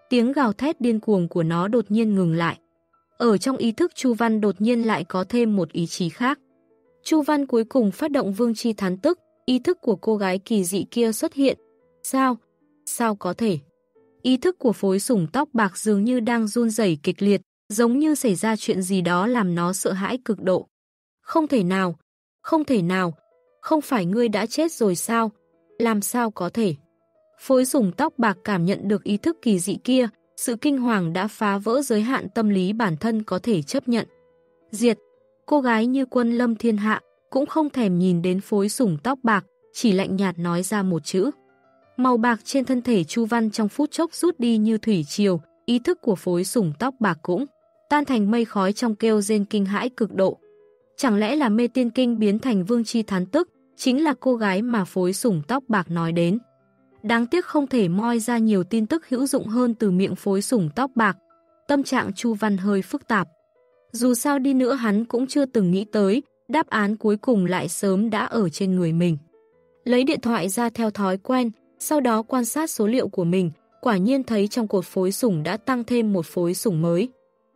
Tiếng gào thét điên cuồng của nó đột nhiên ngừng lại. Ở trong ý thức Chu Văn đột nhiên lại có thêm một ý chí khác. Chu Văn cuối cùng phát động vương chi thán tức, ý thức của cô gái kỳ dị kia xuất hiện. Sao? Sao có thể? Ý thức của phối sủng tóc bạc dường như đang run rẩy kịch liệt, giống như xảy ra chuyện gì đó làm nó sợ hãi cực độ. Không thể nào, không thể nào, không phải ngươi đã chết rồi sao? Làm sao có thể? Phối sủng tóc bạc cảm nhận được ý thức kỳ dị kia, sự kinh hoàng đã phá vỡ giới hạn tâm lý bản thân có thể chấp nhận. Diệt, cô gái như quân lâm thiên hạ, cũng không thèm nhìn đến phối sủng tóc bạc, chỉ lạnh nhạt nói ra một chữ. Màu bạc trên thân thể Chu Văn trong phút chốc rút đi như thủy triều, ý thức của phối sủng tóc bạc cũng tan thành mây khói trong kêu rên kinh hãi cực độ. Chẳng lẽ là mê tiên kinh biến thành vương chi thán tức, chính là cô gái mà phối sủng tóc bạc nói đến. Đáng tiếc không thể moi ra nhiều tin tức hữu dụng hơn từ miệng phối sủng tóc bạc. Tâm trạng Chu Văn hơi phức tạp. Dù sao đi nữa hắn cũng chưa từng nghĩ tới, đáp án cuối cùng lại sớm đã ở trên người mình. Lấy điện thoại ra theo thói quen, sau đó quan sát số liệu của mình, quả nhiên thấy trong cột phối sủng đã tăng thêm một phối sủng mới.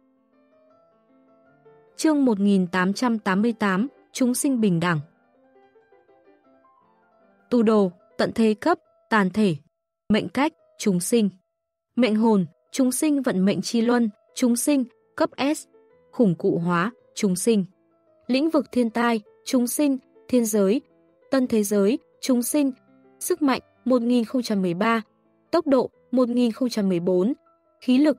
Chương 1888, chúng sinh bình đẳng. Tu đồ, tận thế cấp, tàn thể, mệnh cách, chúng sinh. Mệnh hồn, chúng sinh vận mệnh chi luân, chúng sinh, cấp S. Khủng cụ hóa, chúng sinh. Lĩnh vực thiên tai, chúng sinh, thiên giới, tân thế giới, chúng sinh. Sức mạnh, 1013. Tốc độ, 1014. Khí lực,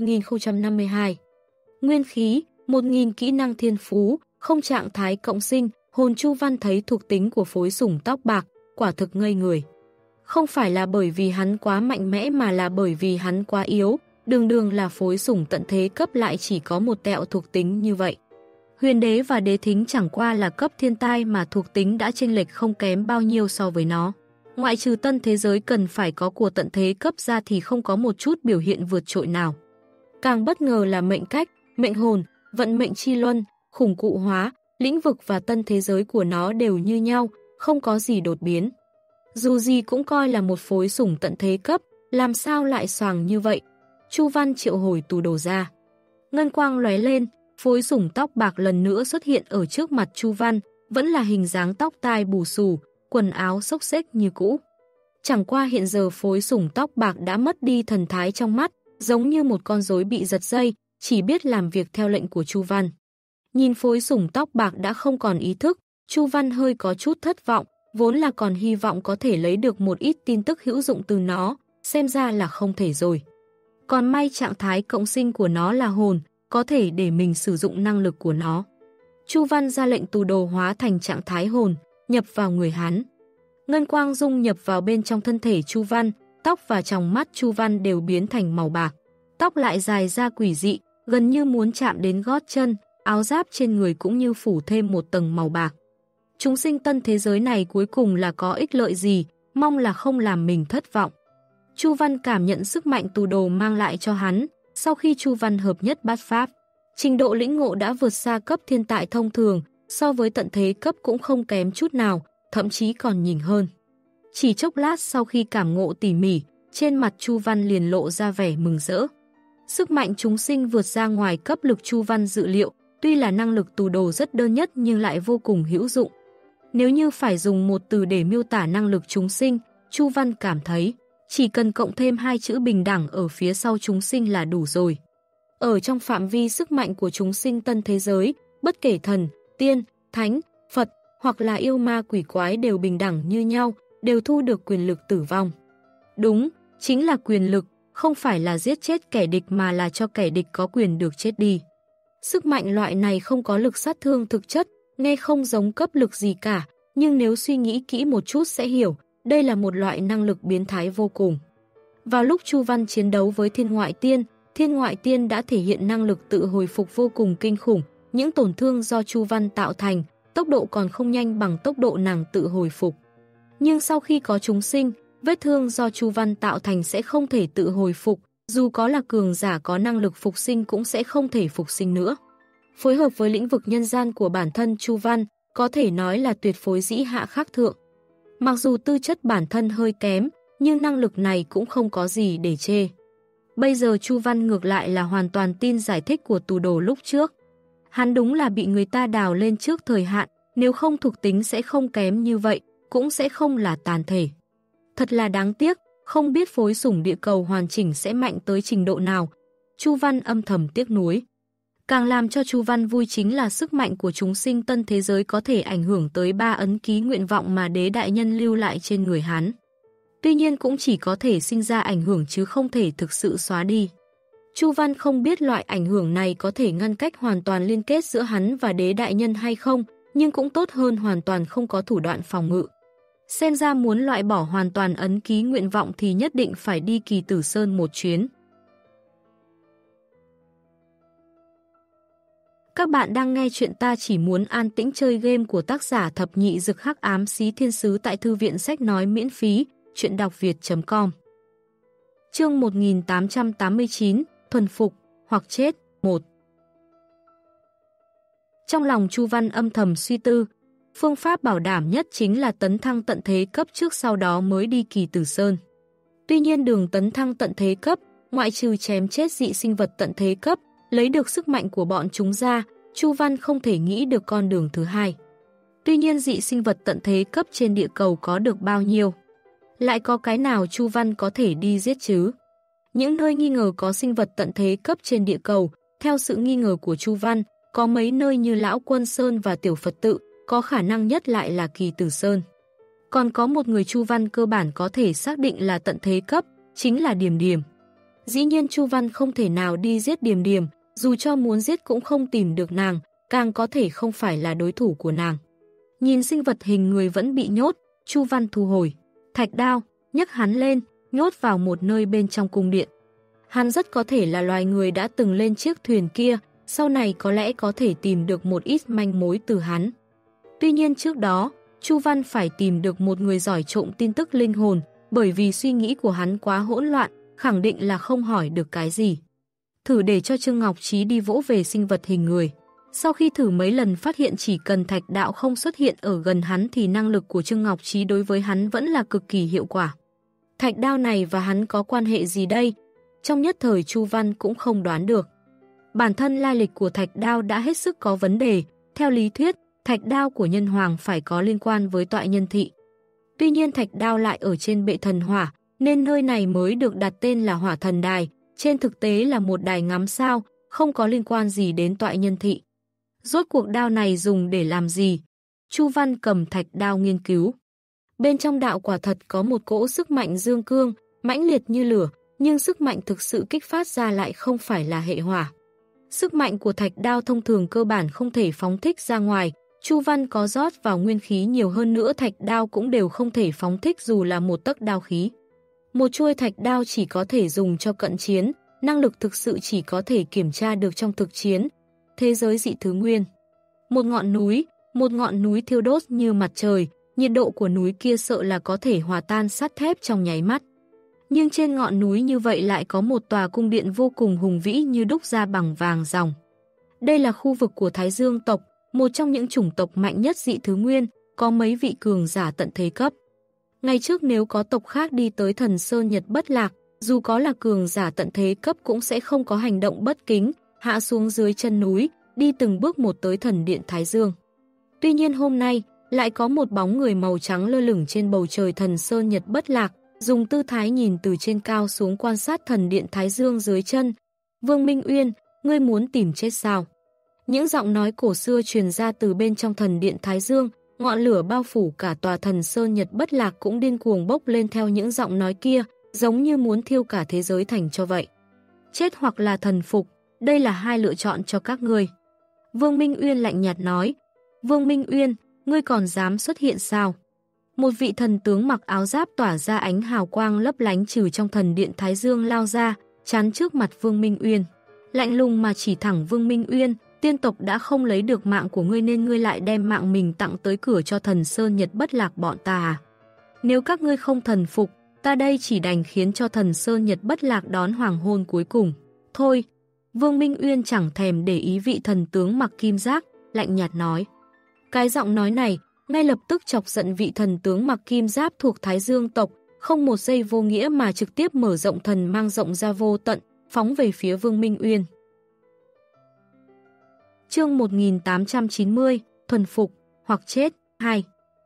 1052. Nguyên khí, 1000 kỹ năng thiên phú, không trạng thái cộng sinh. Hồn Chu Văn thấy thuộc tính của phối sủng tóc bạc, quả thực ngây người. Không phải là bởi vì hắn quá mạnh mẽ mà là bởi vì hắn quá yếu, đường đường là phối sủng tận thế cấp lại chỉ có một tẹo thuộc tính như vậy. Huyền đế và đế thính chẳng qua là cấp thiên tai mà thuộc tính đã chênh lệch không kém bao nhiêu so với nó. Ngoại trừ tân thế giới cần phải có của tận thế cấp ra thì không có một chút biểu hiện vượt trội nào. Càng bất ngờ là mệnh cách, mệnh hồn, vận mệnh chi luân, khủng cụ hóa, lĩnh vực và tân thế giới của nó đều như nhau, không có gì đột biến. Dù gì cũng coi là một phối sủng tận thế cấp, làm sao lại xoàng như vậy? Chu Văn triệu hồi tù đồ ra. Ngân quang lóe lên, phối sủng tóc bạc lần nữa xuất hiện ở trước mặt Chu Văn, vẫn là hình dáng tóc tai bù xù, quần áo xốc xếch như cũ. Chẳng qua hiện giờ phối sủng tóc bạc đã mất đi thần thái trong mắt, giống như một con rối bị giật dây, chỉ biết làm việc theo lệnh của Chu Văn. Nhìn phối sủng tóc bạc đã không còn ý thức, Chu Văn hơi có chút thất vọng, vốn là còn hy vọng có thể lấy được một ít tin tức hữu dụng từ nó, xem ra là không thể rồi. Còn may trạng thái cộng sinh của nó là hồn, có thể để mình sử dụng năng lực của nó. Chu Văn ra lệnh tù đồ hóa thành trạng thái hồn, nhập vào người hắn. Ngân quang dung nhập vào bên trong thân thể Chu Văn, tóc và tròng mắt Chu Văn đều biến thành màu bạc. Tóc lại dài ra quỷ dị, gần như muốn chạm đến gót chân, áo giáp trên người cũng như phủ thêm một tầng màu bạc. Chúng sinh tân thế giới này cuối cùng là có ích lợi gì, mong là không làm mình thất vọng. Chu Văn cảm nhận sức mạnh tù đồ mang lại cho hắn, sau khi Chu Văn hợp nhất bát pháp. Trình độ lĩnh ngộ đã vượt xa cấp thiên tại thông thường, so với tận thế cấp cũng không kém chút nào, thậm chí còn nhỉnh hơn. Chỉ chốc lát sau khi cảm ngộ tỉ mỉ, trên mặt Chu Văn liền lộ ra vẻ mừng rỡ. Sức mạnh chúng sinh vượt ra ngoài cấp lực Chu Văn dự liệu, tuy là năng lực tù đồ rất đơn nhất nhưng lại vô cùng hữu dụng. Nếu như phải dùng một từ để miêu tả năng lực chúng sinh, Chu Văn cảm thấy chỉ cần cộng thêm hai chữ bình đẳng ở phía sau chúng sinh là đủ rồi. Ở trong phạm vi sức mạnh của chúng sinh tân thế giới, bất kể thần, tiên, thánh, Phật hoặc là yêu ma quỷ quái đều bình đẳng như nhau, đều thu được quyền lực tử vong. Đúng, chính là quyền lực, không phải là giết chết kẻ địch mà là cho kẻ địch có quyền được chết đi. Sức mạnh loại này không có lực sát thương thực chất, nghe không giống cấp lực gì cả, nhưng nếu suy nghĩ kỹ một chút sẽ hiểu, đây là một loại năng lực biến thái vô cùng. Vào lúc Chu Văn chiến đấu với Thiên Ngoại Tiên đã thể hiện năng lực tự hồi phục vô cùng kinh khủng, những tổn thương do Chu Văn tạo thành, tốc độ còn không nhanh bằng tốc độ nàng tự hồi phục. Nhưng sau khi có chúng sinh, vết thương do Chu Văn tạo thành sẽ không thể tự hồi phục, dù có là cường giả có năng lực phục sinh cũng sẽ không thể phục sinh nữa. Phối hợp với lĩnh vực nhân gian của bản thân Chu Văn, có thể nói là tuyệt phối dĩ hạ khắc thượng. Mặc dù tư chất bản thân hơi kém, nhưng năng lực này cũng không có gì để chê. Bây giờ Chu Văn ngược lại là hoàn toàn tin giải thích của tù đồ lúc trước. Hắn đúng là bị người ta đào lên trước thời hạn, nếu không thuộc tính sẽ không kém như vậy, cũng sẽ không là tàn thể. Thật là đáng tiếc, không biết phối sủng địa cầu hoàn chỉnh sẽ mạnh tới trình độ nào. Chu Văn âm thầm tiếc nuối. Càng làm cho Chu Văn vui chính là sức mạnh của chúng sinh tân thế giới có thể ảnh hưởng tới 3 ấn ký nguyện vọng mà đế đại nhân lưu lại trên người hắn. Tuy nhiên cũng chỉ có thể sinh ra ảnh hưởng chứ không thể thực sự xóa đi. Chu Văn không biết loại ảnh hưởng này có thể ngăn cách hoàn toàn liên kết giữa hắn và đế đại nhân hay không, nhưng cũng tốt hơn hoàn toàn không có thủ đoạn phòng ngự. Xem ra muốn loại bỏ hoàn toàn ấn ký nguyện vọng thì nhất định phải đi Kỳ Tử Sơn một chuyến. Các bạn đang nghe chuyện Ta Chỉ Muốn An Tĩnh Chơi Game của tác giả Thập Nhị Dực Hắc Ám Xí Thiên Sứ tại Thư viện Sách Nói miễn phí, chuyện đọc việt.com. Chương 1889, Thuần Phục, hoặc chết, 1. Trong lòng Chu Văn âm thầm suy tư, phương pháp bảo đảm nhất chính là tấn thăng tận thế cấp trước sau đó mới đi Kỳ Tử Sơn. Tuy nhiên đường tấn thăng tận thế cấp, ngoại trừ chém chết dị sinh vật tận thế cấp, lấy được sức mạnh của bọn chúng ra, Chu Văn không thể nghĩ được con đường thứ hai. Tuy nhiên dị sinh vật tận thế cấp trên địa cầu có được bao nhiêu? Lại có cái nào Chu Văn có thể đi giết chứ? Những nơi nghi ngờ có sinh vật tận thế cấp trên địa cầu, theo sự nghi ngờ của Chu Văn, có mấy nơi như Lão Quân Sơn và Tiểu Phật Tự, có khả năng nhất lại là Kỳ Tử Sơn. Còn có một người Chu Văn cơ bản có thể xác định là tận thế cấp, chính là Điềm Điềm. Dĩ nhiên Chu Văn không thể nào đi giết Điềm Điềm, dù cho muốn giết cũng không tìm được nàng, càng có thể không phải là đối thủ của nàng. Nhìn sinh vật hình người vẫn bị nhốt, Chu Văn thu hồi thạch đao, nhấc hắn lên, nhốt vào một nơi bên trong cung điện. Hắn rất có thể là loài người đã từng lên chiếc thuyền kia, sau này có lẽ có thể tìm được một ít manh mối từ hắn. Tuy nhiên trước đó, Chu Văn phải tìm được một người giỏi trộm tin tức linh hồn, bởi vì suy nghĩ của hắn quá hỗn loạn, khẳng định là không hỏi được cái gì. Thử để cho Trương Ngọc Trí đi vỗ về sinh vật hình người. Sau khi thử mấy lần phát hiện chỉ cần thạch đạo không xuất hiện ở gần hắn thì năng lực của Trương Ngọc Trí đối với hắn vẫn là cực kỳ hiệu quả. Thạch đao này và hắn có quan hệ gì đây? Trong nhất thời Chu Văn cũng không đoán được. Bản thân lai lịch của thạch đao đã hết sức có vấn đề. Theo lý thuyết, thạch đao của nhân hoàng phải có liên quan với Toại Nhân Thị. Tuy nhiên thạch đao lại ở trên bệ thần hỏa, nên nơi này mới được đặt tên là Hỏa Thần Đài. Trên thực tế là một đài ngắm sao, không có liên quan gì đến Toại Nhân Thị. Rốt cuộc đao này dùng để làm gì? Chu Văn cầm thạch đao nghiên cứu. Bên trong đạo quả thật có một cỗ sức mạnh dương cương, mãnh liệt như lửa, nhưng sức mạnh thực sự kích phát ra lại không phải là hệ hỏa. Sức mạnh của thạch đao thông thường cơ bản không thể phóng thích ra ngoài, Chu Văn có rót vào nguyên khí nhiều hơn nữa thạch đao cũng đều không thể phóng thích dù là một tấc đao khí. Một chuôi thạch đao chỉ có thể dùng cho cận chiến, năng lực thực sự chỉ có thể kiểm tra được trong thực chiến. Thế giới dị thứ nguyên. Một ngọn núi thiêu đốt như mặt trời, nhiệt độ của núi kia sợ là có thể hòa tan sắt thép trong nháy mắt. Nhưng trên ngọn núi như vậy lại có một tòa cung điện vô cùng hùng vĩ như đúc ra bằng vàng ròng. Đây là khu vực của Thái Dương tộc, một trong những chủng tộc mạnh nhất dị thứ nguyên, có mấy vị cường giả tận thế cấp. Ngày trước nếu có tộc khác đi tới Thần Sơn Nhật Bất Lạc, dù có là cường giả tận thế cấp cũng sẽ không có hành động bất kính, hạ xuống dưới chân núi, đi từng bước một tới thần điện Thái Dương. Tuy nhiên hôm nay, lại có một bóng người màu trắng lơ lửng trên bầu trời Thần Sơn Nhật Bất Lạc, dùng tư thái nhìn từ trên cao xuống quan sát thần điện Thái Dương dưới chân. Vương Minh Uyên, ngươi muốn tìm chết sao? Những giọng nói cổ xưa truyền ra từ bên trong thần điện Thái Dương, ngọn lửa bao phủ cả tòa Thần Sơn Nhật Bất Lạc cũng điên cuồng bốc lên theo những giọng nói kia, giống như muốn thiêu cả thế giới thành cho vậy. Chết hoặc là thần phục, đây là hai lựa chọn cho các ngươi. Vương Minh Uyên lạnh nhạt nói. Vương Minh Uyên, ngươi còn dám xuất hiện sao? Một vị thần tướng mặc áo giáp tỏa ra ánh hào quang lấp lánh trừ trong thần điện Thái Dương lao ra, chắn trước mặt Vương Minh Uyên. Lạnh lùng mà chỉ thẳng Vương Minh Uyên, tiên tộc đã không lấy được mạng của ngươi nên ngươi lại đem mạng mình tặng tới cửa cho Thần Sơn Nhật Bất Lạc bọn ta à? Nếu các ngươi không thần phục, ta đây chỉ đành khiến cho Thần Sơn Nhật Bất Lạc đón hoàng hôn cuối cùng. Thôi, Vương Minh Uyên chẳng thèm để ý vị thần tướng mặc kim giáp, lạnh nhạt nói. Cái giọng nói này ngay lập tức chọc giận vị thần tướng mặc kim giáp thuộc Thái Dương tộc, không một giây vô nghĩa mà trực tiếp mở rộng thần mang rộng ra vô tận, phóng về phía Vương Minh Uyên. Chương 1890, thuần phục, hoặc chết, 2.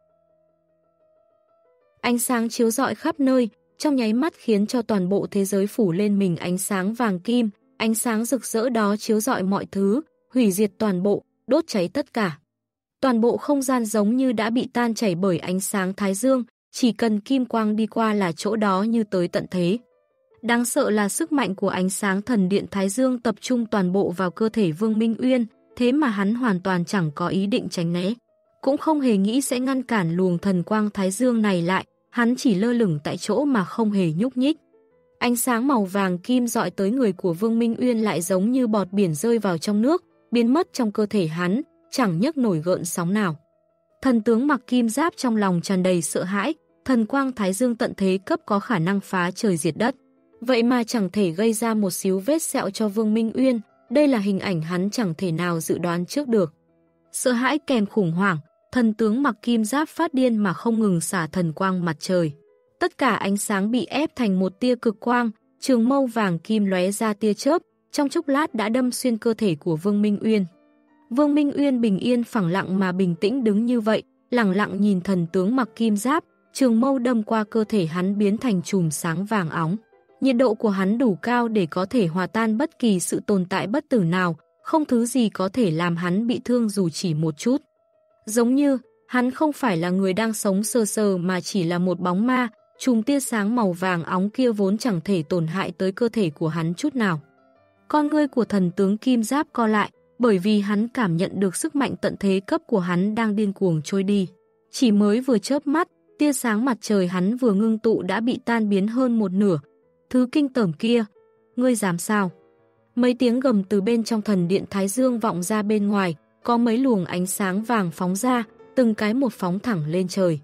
Ánh sáng chiếu rọi khắp nơi, trong nháy mắt khiến cho toàn bộ thế giới phủ lên mình ánh sáng vàng kim, ánh sáng rực rỡ đó chiếu rọi mọi thứ, hủy diệt toàn bộ, đốt cháy tất cả. Toàn bộ không gian giống như đã bị tan chảy bởi ánh sáng thái dương, chỉ cần kim quang đi qua là chỗ đó như tới tận thế. Đáng sợ là sức mạnh của ánh sáng thần điện thái dương tập trung toàn bộ vào cơ thể Vương Minh Uyên, thế mà hắn hoàn toàn chẳng có ý định tránh né. Cũng không hề nghĩ sẽ ngăn cản luồng thần quang thái dương này lại, hắn chỉ lơ lửng tại chỗ mà không hề nhúc nhích. Ánh sáng màu vàng kim dọi tới người của Vương Minh Uyên lại giống như bọt biển rơi vào trong nước, biến mất trong cơ thể hắn, chẳng nhấc nổi gợn sóng nào. Thần tướng mặc kim giáp trong lòng tràn đầy sợ hãi, thần quang thái dương tận thế cấp có khả năng phá trời diệt đất. Vậy mà chẳng thể gây ra một xíu vết sẹo cho Vương Minh Uyên, đây là hình ảnh hắn chẳng thể nào dự đoán trước được. Sợ hãi kèm khủng hoảng, thần tướng mặc kim giáp phát điên mà không ngừng xả thần quang mặt trời. Tất cả ánh sáng bị ép thành một tia cực quang, trường mâu vàng kim lóe ra tia chớp, trong chốc lát đã đâm xuyên cơ thể của Vương Minh Uyên. Vương Minh Uyên bình yên phẳng lặng mà bình tĩnh đứng như vậy, lặng lặng nhìn thần tướng mặc kim giáp, trường mâu đâm qua cơ thể hắn biến thành chùm sáng vàng óng. Nhiệt độ của hắn đủ cao để có thể hòa tan bất kỳ sự tồn tại bất tử nào, không thứ gì có thể làm hắn bị thương dù chỉ một chút. Giống như, hắn không phải là người đang sống sờ sờ mà chỉ là một bóng ma, chùm tia sáng màu vàng óng kia vốn chẳng thể tổn hại tới cơ thể của hắn chút nào. Con ngươi của thần tướng kim giáp co lại, bởi vì hắn cảm nhận được sức mạnh tận thế cấp của hắn đang điên cuồng trôi đi. Chỉ mới vừa chớp mắt, tia sáng mặt trời hắn vừa ngưng tụ đã bị tan biến hơn một nửa. Thứ kinh tởm kia, ngươi dám sao? Mấy tiếng gầm từ bên trong thần điện Thái Dương vọng ra bên ngoài, có mấy luồng ánh sáng vàng phóng ra, từng cái một phóng thẳng lên trời.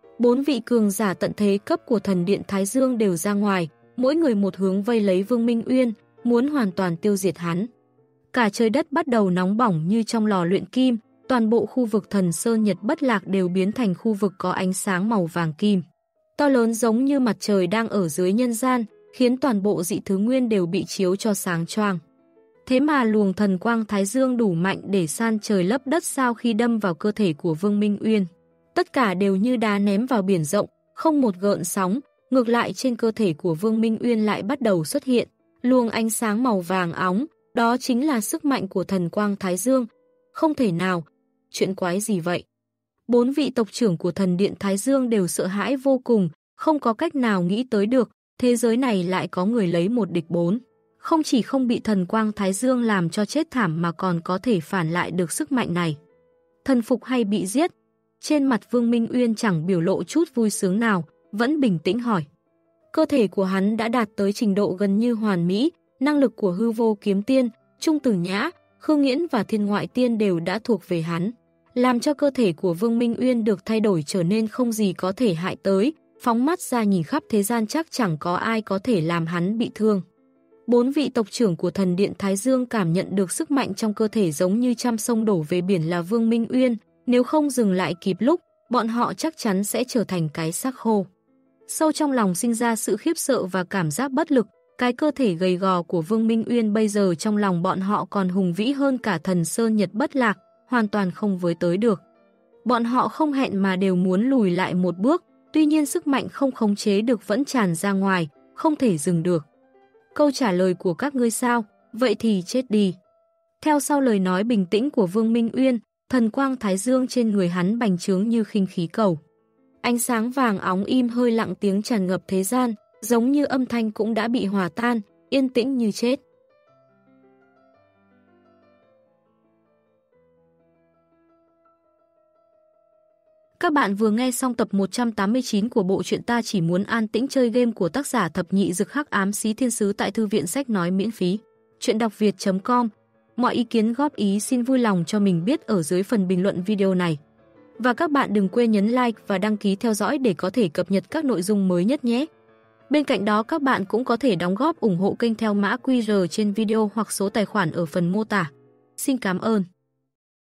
4 vị cường giả tận thế cấp của thần điện Thái Dương đều ra ngoài, mỗi người một hướng vây lấy Vương Minh Uyên, muốn hoàn toàn tiêu diệt hắn. Cả trời đất bắt đầu nóng bỏng như trong lò luyện kim, toàn bộ khu vực thần Sơn Nhật Bất Lạc đều biến thành khu vực có ánh sáng màu vàng kim. To lớn giống như mặt trời đang ở dưới nhân gian, khiến toàn bộ dị thứ nguyên đều bị chiếu cho sáng choang. Thế mà luồng thần quang thái dương đủ mạnh để san trời lấp đất sau khi đâm vào cơ thể của Vương Minh Uyên. Tất cả đều như đá ném vào biển rộng, không một gợn sóng, ngược lại trên cơ thể của Vương Minh Uyên lại bắt đầu xuất hiện luồng ánh sáng màu vàng óng, đó chính là sức mạnh của thần quang thái dương. Không thể nào, chuyện quái gì vậy? 4 vị tộc trưởng của thần điện Thái Dương đều sợ hãi vô cùng, không có cách nào nghĩ tới được, thế giới này lại có người lấy 1 địch 4. Không chỉ không bị thần quang Thái Dương làm cho chết thảm mà còn có thể phản lại được sức mạnh này. Thần phục hay bị giết? Trên mặt Vương Minh Uyên chẳng biểu lộ chút vui sướng nào, vẫn bình tĩnh hỏi. Cơ thể của hắn đã đạt tới trình độ gần như hoàn mỹ, năng lực của hư vô kiếm tiên, Trung Tử Nhã, Khương Nghiễn và Thiên Ngoại Tiên đều đã thuộc về hắn. Làm cho cơ thể của Vương Minh Uyên được thay đổi trở nên không gì có thể hại tới, phóng mắt ra nhìn khắp thế gian chắc chẳng có ai có thể làm hắn bị thương. 4 vị tộc trưởng của thần điện Thái Dương cảm nhận được sức mạnh trong cơ thể giống như trăm sông đổ về biển là Vương Minh Uyên, nếu không dừng lại kịp lúc, bọn họ chắc chắn sẽ trở thành cái xác khô. Sâu trong lòng sinh ra sự khiếp sợ và cảm giác bất lực, cái cơ thể gầy gò của Vương Minh Uyên bây giờ trong lòng bọn họ còn hùng vĩ hơn cả thần Sơn Nhật Bất Lạc, hoàn toàn không với tới được. Bọn họ không hẹn mà đều muốn lùi lại một bước, tuy nhiên sức mạnh không khống chế được vẫn tràn ra ngoài, không thể dừng được. Câu trả lời của các ngươi sao? Vậy thì chết đi. Theo sau lời nói bình tĩnh của Vương Minh Uyên, thần quang thái dương trên người hắn bành trướng như khinh khí cầu. Ánh sáng vàng óng im hơi lặng tiếng tràn ngập thế gian, giống như âm thanh cũng đã bị hòa tan, yên tĩnh như chết. Các bạn vừa nghe xong tập 189 của bộ truyện Ta Chỉ Muốn An Tĩnh Chơi Game của tác giả Thập Nhị Dực Hắc Ám Xí Thiên Sứ tại Thư viện Sách Nói miễn phí. Chuyện đọc việt.com. Mọi ý kiến góp ý xin vui lòng cho mình biết ở dưới phần bình luận video này. Và các bạn đừng quên nhấn like và đăng ký theo dõi để có thể cập nhật các nội dung mới nhất nhé. Bên cạnh đó các bạn cũng có thể đóng góp ủng hộ kênh theo mã QR trên video hoặc số tài khoản ở phần mô tả. Xin cảm ơn.